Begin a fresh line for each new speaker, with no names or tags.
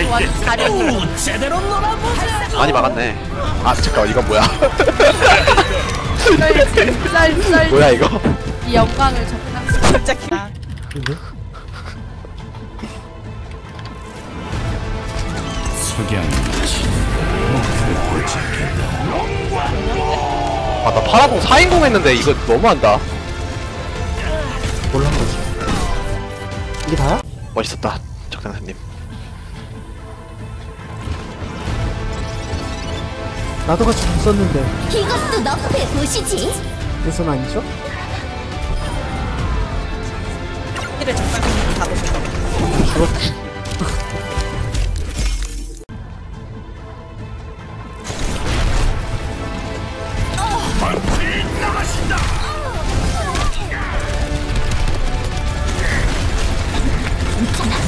완전 자력이.
많이 막았네. 아 잠깐 이건 뭐야?
쌀
뭐야 이거?
이 영광을 접한.
갑자기.
근데?
아나 파라공 4인공 했는데 이거 너무한다.
뭘 한 거지? 이게 다야?
멋있었다 적당사님.
나도 같이 좀 썼는데
이것도 너프해 보시지.
그래서는 아니죠?
이를 적당히 잡으신 거.
죽었지.
괜찮아.